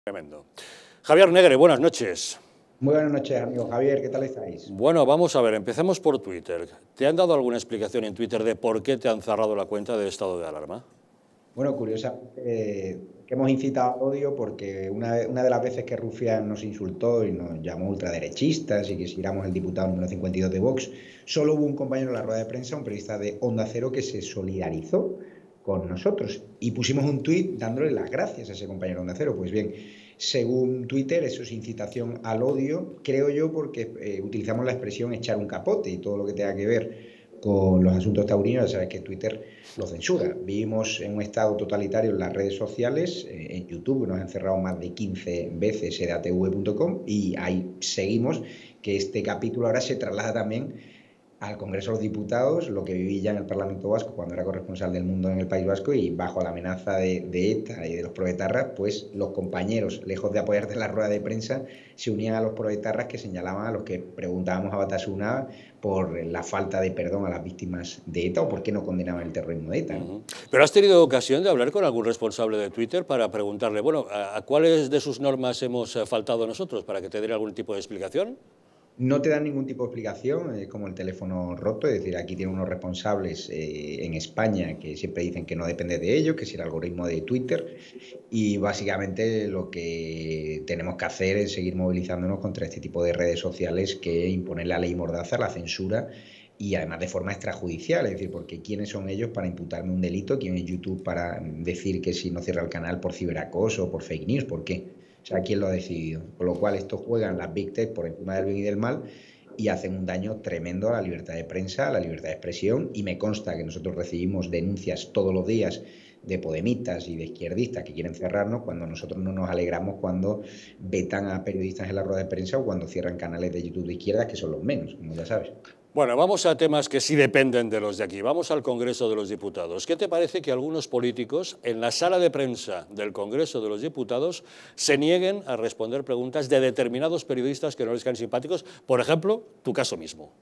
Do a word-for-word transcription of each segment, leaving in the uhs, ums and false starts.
Tremendo. Javier Negre, buenas noches. Muy buenas noches, amigo Javier, ¿qué tal estáis? Bueno, vamos a ver, empecemos por Twitter. ¿Te han dado alguna explicación en Twitter de por qué te han cerrado la cuenta de estado de alarma? Bueno, curiosamente, eh, que hemos incitado al odio porque una, una de las veces que Rufián nos insultó y nos llamó ultraderechistas y que si éramos el diputado número cincuenta y dos de Vox, solo hubo un compañero en la rueda de prensa, un periodista de Onda Cero, que se solidarizó con nosotros y pusimos un tuit dándole las gracias a ese compañero de Onda Cero. Pues bien, según Twitter, eso es incitación al odio, creo yo, porque eh, utilizamos la expresión echar un capote y todo lo que tenga que ver con los asuntos taurinos, ya sabes que Twitter lo censura. Vivimos en un estado totalitario en las redes sociales, eh, en YouTube nos han cerrado más de quince veces E D A T V punto com y ahí seguimos, que este capítulo ahora se traslada también al Congreso de los Diputados, lo que viví ya en el Parlamento Vasco cuando era corresponsal del Mundo en el País Vasco, y bajo la amenaza de, de ETA y de los proetarras, pues los compañeros, lejos de apoyarte en la rueda de prensa, se unían a los proetarras que señalaban a los que preguntábamos a Batasuna por la falta de perdón a las víctimas de ETA o por qué no condenaban el terrorismo de ETA, ¿no? Uh-huh. ¿Pero has tenido ocasión de hablar con algún responsable de Twitter para preguntarle, bueno, ¿a, a cuáles de sus normas hemos faltado nosotros para que te den algún tipo de explicación? No te dan ningún tipo de explicación, es como el teléfono roto, es decir, aquí tienen unos responsables eh, en España que siempre dicen que no depende de ellos, que es el algoritmo de Twitter, y básicamente lo que tenemos que hacer es seguir movilizándonos contra este tipo de redes sociales que imponen la ley mordaza, la censura, y además de forma extrajudicial, es decir, porque ¿quiénes son ellos para imputarme un delito? ¿Quién es YouTube para decir que si no cierra el canal por ciberacoso o por fake news? ¿Por qué? O sea, ¿quién lo ha decidido? Con lo cual, estos juegan las Big Tech por encima del bien y del mal y hacen un daño tremendo a la libertad de prensa, a la libertad de expresión, y me consta que nosotros recibimos denuncias todos los días de podemitas y de izquierdistas que quieren cerrarnos cuando nosotros no nos alegramos cuando vetan a periodistas en la rueda de prensa o cuando cierran canales de YouTube de izquierdas, que son los menos, como ya sabes. Bueno, vamos a temas que sí dependen de los de aquí. Vamos al Congreso de los Diputados. ¿Qué te parece que algunos políticos en la sala de prensa del Congreso de los Diputados se nieguen a responder preguntas de determinados periodistas que no les caen simpáticos? Por ejemplo, tu caso mismo.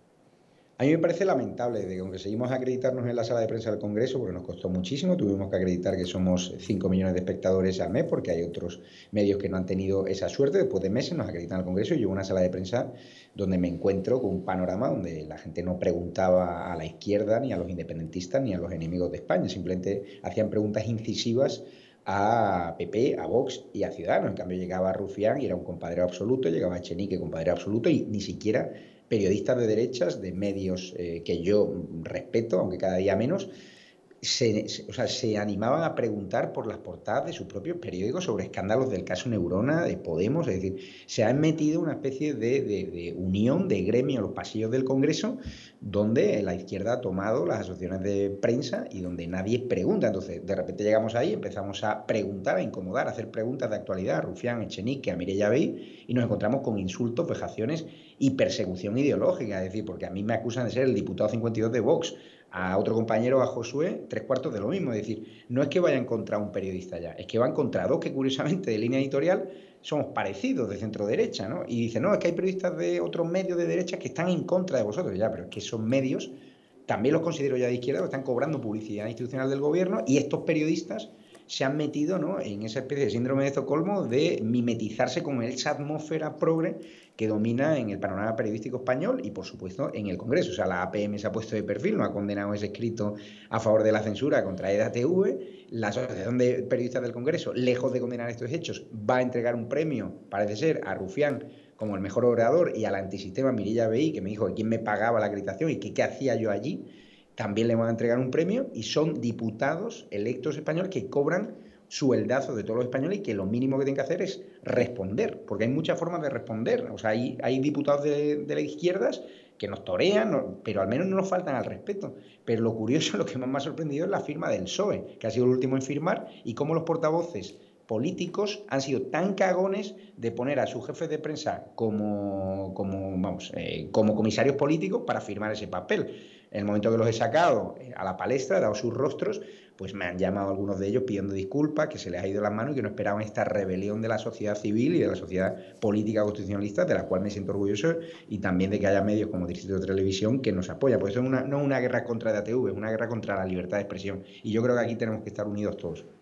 A mí me parece lamentable de que aunque seguimos a acreditarnos en la sala de prensa del Congreso, porque nos costó muchísimo, tuvimos que acreditar que somos cinco millones de espectadores al mes, porque hay otros medios que no han tenido esa suerte, después de meses nos acreditan al Congreso y yo una sala de prensa donde me encuentro con un panorama donde la gente no preguntaba a la izquierda, ni a los independentistas, ni a los enemigos de España, simplemente hacían preguntas incisivas a P P, a Vox y a Ciudadanos. En cambio llegaba Rufián y era un compadreo absoluto, llegaba Echenique, compadreo absoluto, y ni siquiera periodistas de derechas, de medios eh, que yo respeto, aunque cada día menos, se, se, o sea, se animaban a preguntar por las portadas de sus propios periódicos sobre escándalos del caso Neurona, de Podemos. Es decir, se han metido una especie de, de, de unión, de gremio en los pasillos del Congreso, donde la izquierda ha tomado las asociaciones de prensa y donde nadie pregunta. Entonces, de repente llegamos ahí, empezamos a preguntar, a incomodar, a hacer preguntas de actualidad a Rufián, Echenique, a Mireia Vehí, y nos encontramos con insultos, vejaciones y persecución ideológica. Es decir, porque a mí me acusan de ser el diputado cincuenta y dos de Vox, a otro compañero, a Josué, tres cuartos de lo mismo. Es decir, no es que vayan contra un periodista ya, es que van contra dos que curiosamente de línea editorial somos parecidos, de centro derecha, ¿no? Y dicen, no, es que hay periodistas de otros medios de derecha que están en contra de vosotros. Ya, pero es que esos medios también los considero ya de izquierda, están cobrando publicidad institucional del gobierno, y estos periodistas se han metido, ¿no?, en esa especie de síndrome de Estocolmo de mimetizarse con esa atmósfera progre que domina en el panorama periodístico español y, por supuesto, en el Congreso. O sea, la A P M se ha puesto de perfil, no ha condenado ese escrito a favor de la censura contra E D A T V. La Asociación de Periodistas del Congreso, lejos de condenar estos hechos, va a entregar un premio, parece ser, a Rufián como el mejor orador y al antisistema Mireia Vehí, que me dijo que quién me pagaba la acreditación y que qué hacía yo allí. También le van a entregar un premio y son diputados electos españoles que cobran sueldazos de todos los españoles y que lo mínimo que tienen que hacer es responder, porque hay muchas formas de responder. O sea, hay, hay diputados de, de las izquierdas que nos torean, no, pero al menos no nos faltan al respeto. Pero lo curioso, lo que más me ha sorprendido es la firma del P S O E, que ha sido el último en firmar, y cómo los portavoces políticos han sido tan cagones de poner a sus jefes de prensa como, como, vamos, eh, como comisarios políticos para firmar ese papel. En el momento que los he sacado a la palestra, he dado sus rostros, pues me han llamado algunos de ellos pidiendo disculpas, que se les ha ido las manos y que no esperaban esta rebelión de la sociedad civil y de la sociedad política constitucionalista, de la cual me siento orgulloso, y también de que haya medios como Distrito de Televisión que nos apoyan. Pues eso es una, no es una guerra contra E D A T V, es una guerra contra la libertad de expresión. Y yo creo que aquí tenemos que estar unidos todos.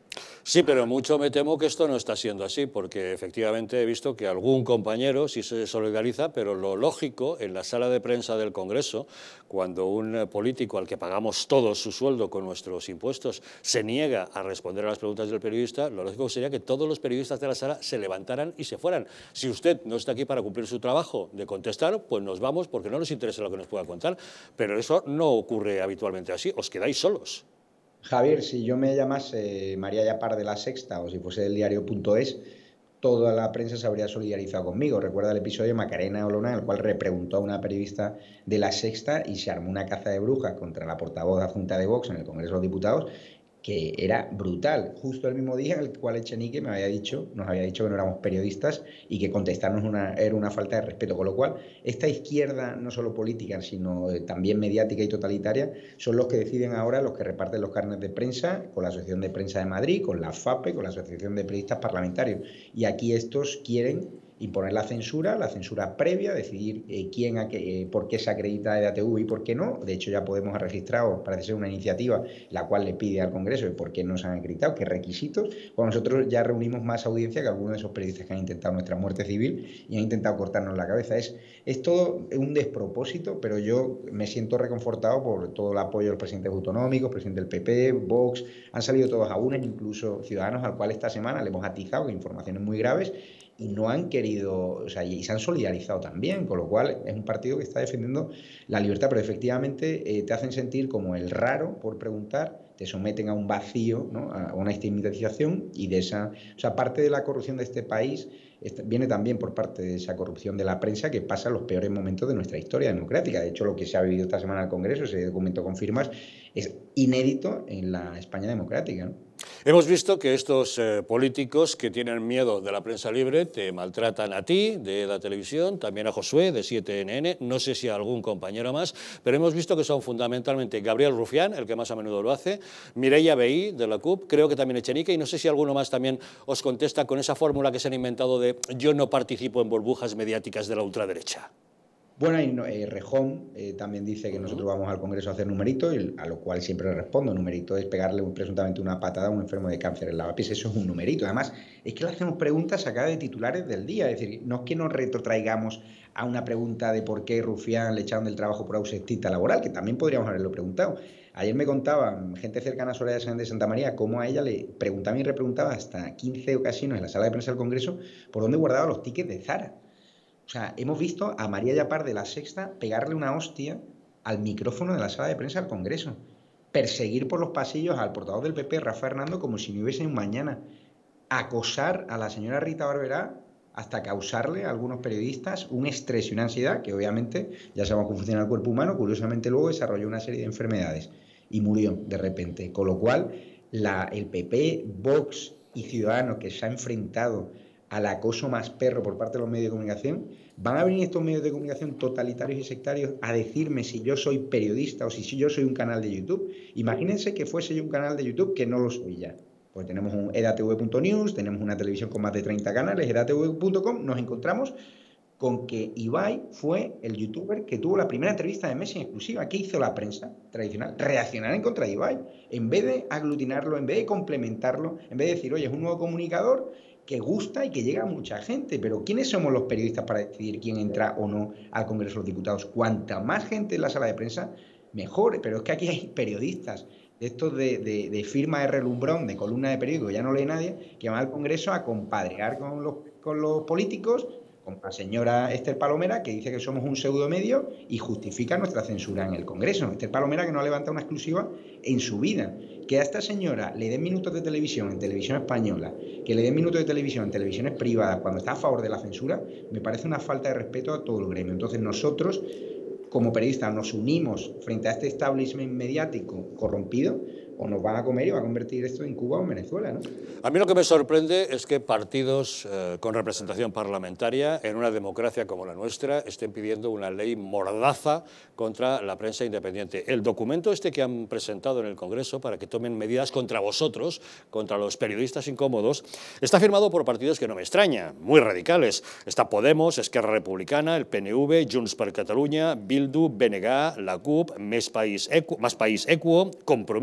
Sí, pero mucho me temo que esto no está siendo así, porque efectivamente he visto que algún compañero sí se solidariza, pero lo lógico en la sala de prensa del Congreso, cuando un político al que pagamos todos su sueldo con nuestros impuestos se niega a responder a las preguntas del periodista, lo lógico sería que todos los periodistas de la sala se levantaran y se fueran. Si usted no está aquí para cumplir su trabajo de contestar, pues nos vamos porque no nos interesa lo que nos pueda contar, pero eso no ocurre habitualmente así, os quedáis solos. Javier, si yo me llamase María Yapar de La Sexta o si fuese del diario punto es, toda la prensa se habría solidarizado conmigo. Recuerda el episodio de Macarena Olona, en el cual repreguntó a una periodista de La Sexta y se armó una caza de brujas contra la portavoz adjunta de Vox en el Congreso de los Diputados, que era brutal, justo el mismo día en el cual Echenique me había dicho, nos había dicho que no éramos periodistas y que contestarnos una, era una falta de respeto, con lo cual esta izquierda, no solo política, sino también mediática y totalitaria, son los que deciden ahora, los que reparten los carnets de prensa, con la Asociación de Prensa de Madrid, con la FAPE, con la Asociación de Periodistas Parlamentarios, y aquí estos quieren imponer la censura, la censura previa, decidir eh, quién, a qué, eh, por qué se acredita E D A T V y por qué no. De hecho, ya Podemos ha registrado, parece ser una iniciativa, la cual le pide al Congreso de por qué no se han acreditado, qué requisitos. Pues nosotros ya reunimos más audiencia que algunos de esos periodistas que han intentado nuestra muerte civil y han intentado cortarnos la cabeza. Es, es todo un despropósito, pero yo me siento reconfortado por todo el apoyo de los presidentes autonómicos, presidente del P P, Vox, han salido todos a una, incluso Ciudadanos, al cual esta semana le hemos atizado con informaciones muy graves, y no han querido, o sea, y se han solidarizado también, con lo cual es un partido que está defendiendo la libertad, pero efectivamente eh, te hacen sentir como el raro por preguntar, te someten a un vacío, ¿no? A una estigmatización, y de esa, o sea, parte de la corrupción de este país esta, viene también por parte de esa corrupción de la prensa que pasa en los peores momentos de nuestra historia democrática. De hecho, lo que se ha vivido esta semana en el Congreso, ese documento confirmas, es inédito en la España democrática, ¿no? Hemos visto que estos eh, políticos que tienen miedo de la prensa libre te maltratan a ti, de la televisión, también a Josué, de siete N N, no sé si a algún compañero más, pero hemos visto que son fundamentalmente Gabriel Rufián, el que más a menudo lo hace, Mireia Vehí, de la C U P, creo que también Echenique, y no sé si alguno más también os contesta con esa fórmula que se han inventado de yo no participo en burbujas mediáticas de la ultraderecha. Bueno, y no, eh, Rejón eh, también dice que uh-huh. nosotros vamos al Congreso a hacer numerito, y a lo cual siempre le respondo. Numerito es pegarle un, presuntamente una patada a un enfermo de cáncer en lavapiés. Eso es un numerito. Además, es que le hacemos preguntas sacadas de titulares del día. Es decir, no es que nos retrotraigamos a una pregunta de por qué Rufián le echaron del trabajo por ausentista laboral, que también podríamos haberlo preguntado. Ayer me contaban gente cercana a Soraya de Santa María cómo a ella le preguntaba y repreguntaba hasta quince ocasiones en la sala de prensa del Congreso por dónde guardaba los tickets de Zara. O sea, hemos visto a María Yapar de La Sexta pegarle una hostia al micrófono de la sala de prensa del Congreso, perseguir por los pasillos al portavoz del P P, Rafa Hernando, como si no hubiese un mañana, acosar a la señora Rita Barberá hasta causarle a algunos periodistas un estrés y una ansiedad que obviamente ya sabemos cómo funciona el cuerpo humano. Curiosamente luego desarrolló una serie de enfermedades y murió de repente, con lo cual la, el P P, Vox y Ciudadanos, que se ha enfrentado al acoso más perro por parte de los medios de comunicación, van a venir estos medios de comunicación totalitarios y sectarios a decirme si yo soy periodista o si yo soy un canal de YouTube. Imagínense que fuese yo un canal de YouTube, que no lo soy ya. Pues tenemos un E D A T V punto news, tenemos una televisión con más de treinta canales, E D A T V punto com, nos encontramos con que Ibai fue el youtuber que tuvo la primera entrevista de Messi en exclusiva. ¿Qué hizo la prensa tradicional? Reaccionar en contra de Ibai. En vez de aglutinarlo, en vez de complementarlo, en vez de decir, oye, es un nuevo comunicador que gusta y que llega a mucha gente, pero ¿quiénes somos los periodistas para decidir quién entra o no al Congreso de los Diputados? Cuanta más gente en la sala de prensa, mejor, pero es que aquí hay periodistas de estos de, de, de firma de relumbrón, de columna de periódico, ya no lee nadie, que van al Congreso a compadrear con los, con los políticos, con la señora Esther Palomera, que dice que somos un pseudomedio y justifica nuestra censura en el Congreso. Esther Palomera, que no levanta una exclusiva en su vida. Que a esta señora le den minutos de televisión en televisión española, que le den minutos de televisión en televisiones privadas cuando está a favor de la censura, me parece una falta de respeto a todo el gremio. Entonces nosotros, como periodistas, nos unimos frente a este establishment mediático corrompido, o nos van a comer y va a convertir esto en Cuba o en Venezuela, ¿no? A mí lo que me sorprende es que partidos eh, con representación parlamentaria en una democracia como la nuestra estén pidiendo una ley mordaza contra la prensa independiente. El documento este que han presentado en el Congreso para que tomen medidas contra vosotros, contra los periodistas incómodos, está firmado por partidos que no me extraña, muy radicales. Está Podemos, Esquerra Republicana, el P N V, Junts per Catalunya, Bildu, B N G, la C U P, Més País Equo, Más País Equo, Compromís,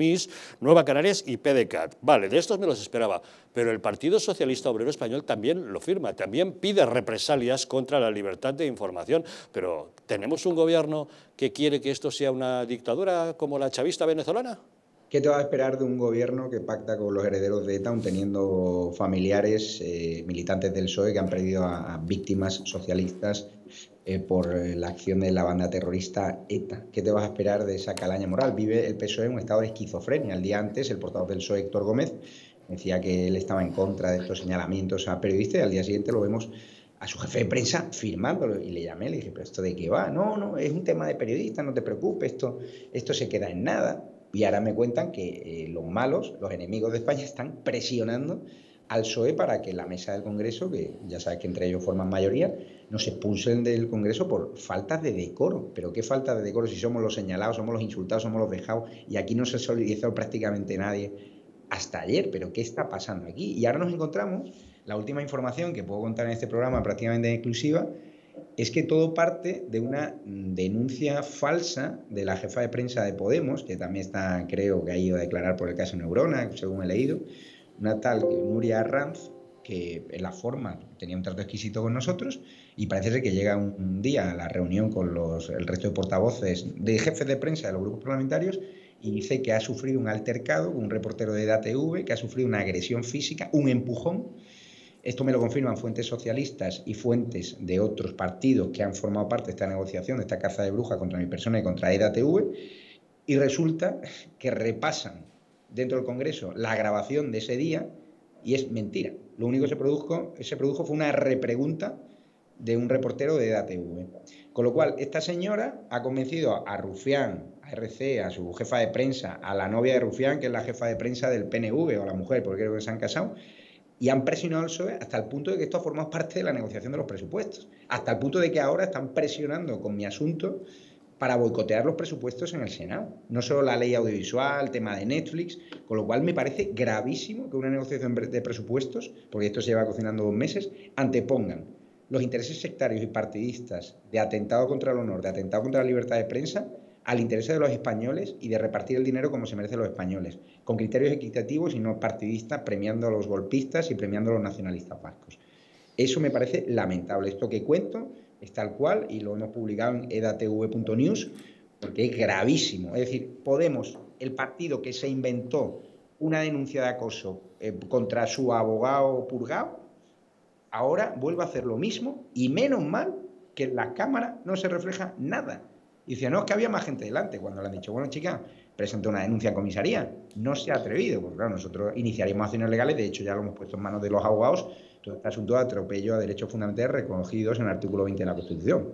Nueva Canarias y P D C A T. Vale, de estos me los esperaba, pero el Partido Socialista Obrero Español también lo firma, también pide represalias contra la libertad de información, pero ¿tenemos un gobierno que quiere que esto sea una dictadura como la chavista venezolana? ¿Qué te vas a esperar de un gobierno que pacta con los herederos de ETA, aun teniendo familiares, eh, militantes del P S O E que han perdido a, a víctimas socialistas eh, por la acción de la banda terrorista ETA? ¿Qué te vas a esperar de esa calaña moral? Vive el P S O E en un estado de esquizofrenia. El día antes, el portavoz del P S O E, Héctor Gómez, decía que él estaba en contra de estos señalamientos a periodistas, y al día siguiente lo vemos a su jefe de prensa firmándolo, y le llamé, le dije, ¿pero esto de qué va? No, no, es un tema de periodistas, no te preocupes, esto, esto se queda en nada. Y ahora me cuentan que eh, los malos, los enemigos de España, están presionando al P S O E para que la mesa del Congreso, que ya sabes que entre ellos forman mayoría, nos expulsen del Congreso por faltas de decoro. ¿Pero qué falta de decoro si somos los señalados, somos los insultados, somos los dejados, y aquí no se solidarizó prácticamente nadie hasta ayer? ¿Pero qué está pasando aquí? Y ahora nos encontramos, la última información que puedo contar en este programa prácticamente en exclusiva, es que todo parte de una denuncia falsa de la jefa de prensa de Podemos, que también está, creo que ha ido a declarar por el caso Neurona, según he leído, una tal Nuria Arranz, que en la forma tenía un trato exquisito con nosotros, y parece ser que llega un, un día a la reunión con los, el resto de portavoces de jefes de prensa de los grupos parlamentarios, y dice que ha sufrido un altercado con un reportero de E D A T V, que ha sufrido una agresión física, un empujón. Esto me lo confirman fuentes socialistas y fuentes de otros partidos que han formado parte de esta negociación, de esta caza de brujas contra mi persona y contra E D A T V, y resulta que repasan dentro del Congreso la grabación de ese día y es mentira. Lo único que se produjo, se produjo fue una repregunta de un reportero de E D A T V. Con lo cual, esta señora ha convencido a Rufián, a R C, a su jefa de prensa, a la novia de Rufián, que es la jefa de prensa del P N V, o a la mujer, porque creo que se han casado, y han presionado al P S O E hasta el punto de que esto ha formado parte de la negociación de los presupuestos. Hasta el punto de que ahora están presionando con mi asunto para boicotear los presupuestos en el Senado. No solo la ley audiovisual, tema de Netflix, con lo cual me parece gravísimo que una negociación de presupuestos, porque esto se lleva cocinando dos meses, antepongan los intereses sectarios y partidistas de atentado contra el honor, de atentado contra la libertad de prensa, al interés de los españoles y de repartir el dinero como se merecen los españoles, con criterios equitativos y no partidistas, premiando a los golpistas y premiando a los nacionalistas vascos. Eso me parece lamentable. Esto que cuento es tal cual y lo hemos publicado en edatv punto news porque es gravísimo. Es decir, Podemos, el partido que se inventó una denuncia de acoso eh, contra su abogado purgado, ahora vuelve a hacer lo mismo, y menos mal que en la Cámara no se refleja nada. Y decía, no, es que había más gente delante. Cuando le han dicho, bueno, chica, presenta una denuncia en comisaría. No se ha atrevido, porque claro, nosotros iniciaríamos acciones legales, de hecho ya lo hemos puesto en manos de los abogados, todo este asunto de atropello a derechos fundamentales reconocidos en el artículo veinte de la Constitución.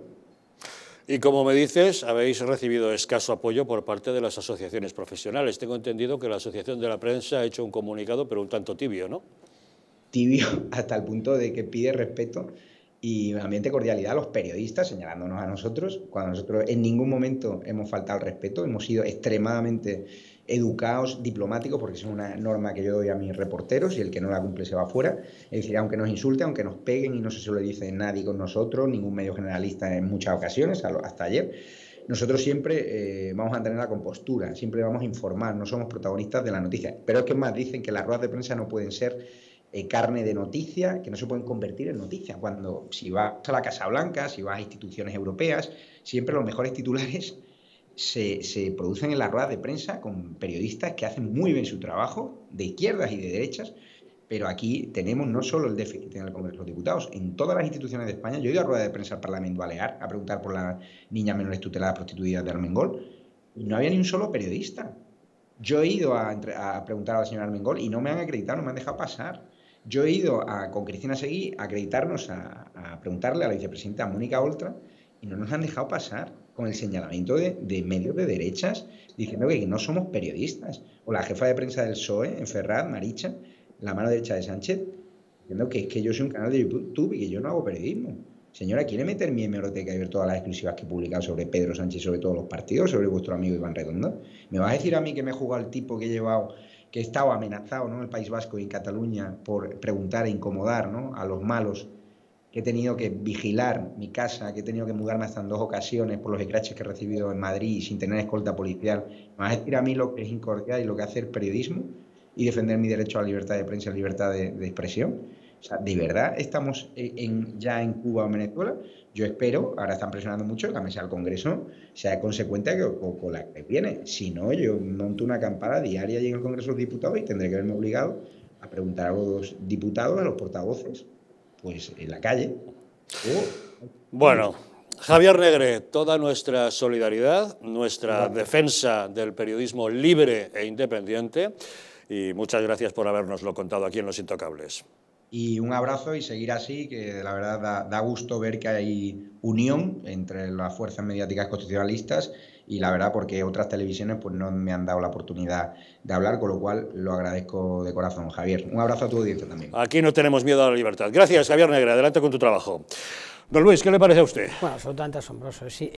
Y como me dices, habéis recibido escaso apoyo por parte de las asociaciones profesionales. Tengo entendido que la Asociación de la Prensa ha hecho un comunicado, pero un tanto tibio, ¿no? Tibio hasta el punto de que pide respeto y ambiente cordialidad a los periodistas, señalándonos a nosotros, cuando nosotros en ningún momento hemos faltado al respeto, hemos sido extremadamente educados, diplomáticos, porque es una norma que yo doy a mis reporteros y el que no la cumple se va fuera. Es decir, aunque nos insulten, aunque nos peguen, y no se solidarice nadie con nosotros, ningún medio generalista en muchas ocasiones, hasta ayer, nosotros siempre eh, vamos a tener la compostura, siempre vamos a informar, no somos protagonistas de la noticia. Pero es que más dicen que las ruedas de prensa no pueden ser Eh, carne de noticia, que no se pueden convertir en noticia. Cuando, si vas a la Casa Blanca, si vas a instituciones europeas, siempre los mejores titulares se, se producen en las ruedas de prensa con periodistas que hacen muy bien su trabajo, de izquierdas y de derechas, pero aquí tenemos no solo el déficit en el Congreso de los Diputados, en todas las instituciones de España. Yo he ido a rueda de prensa al Parlamento Balear a preguntar por las niñas menores tuteladas prostituidas de Armengol, y no había ni un solo periodista. Yo he ido a, a preguntar a la señora Armengol y no me han acreditado, no me han dejado pasar. Yo he ido a, con Cristina Seguí a acreditarnos, a, a preguntarle a la vicepresidenta Mónica Oltra, y no nos han dejado pasar, con el señalamiento de, de medios de derechas, diciendo que no somos periodistas. O la jefa de prensa del P S O E, en Ferraz, Maricha, la mano derecha de Sánchez, diciendo que es que yo soy un canal de YouTube y que yo no hago periodismo. Señora, ¿quiere meter mi hemeroteca y ver todas las exclusivas que he publicado sobre Pedro Sánchez, sobre todos los partidos, sobre vuestro amigo Iván Redondo? ¿Me vas a decir a mí que me he jugado el tipo que he llevado, que he estado amenazado, ¿no?, en el País Vasco y en Cataluña por preguntar e incomodar, ¿no?, a los malos que he tenido que vigilar mi casa, que he tenido que mudarme hasta en dos ocasiones por los escraches que he recibido en Madrid sin tener escolta policial. Me vas a decir a mí lo que es incordial y lo que hace el periodismo y defender mi derecho a la libertad de prensa y libertad de, de expresión. O sea, ¿de verdad estamos en, ya en Cuba o en Venezuela? Yo espero, ahora están presionando mucho, que la mesa del Congreso sea consecuente con, con la que viene. Si no, yo monto una campana diaria allí en el Congreso de los Diputados y tendré que verme obligado a preguntar a los diputados, a los portavoces, pues en la calle. Oh. Bueno, Javier Negre, toda nuestra solidaridad, nuestra bueno. defensa del periodismo libre e independiente, y muchas gracias por habernoslo contado aquí en Los Intocables. Y un abrazo y seguir así, que la verdad da, da gusto ver que hay unión entre las fuerzas mediáticas constitucionalistas y la verdad porque otras televisiones pues no me han dado la oportunidad de hablar, con lo cual lo agradezco de corazón, Javier. Un abrazo a tu audiencia también. Aquí no tenemos miedo a la libertad. Gracias, Javier Negre. Adelante con tu trabajo. Don Luis, ¿qué le parece a usted? Bueno, absolutamente asombroso. Sí.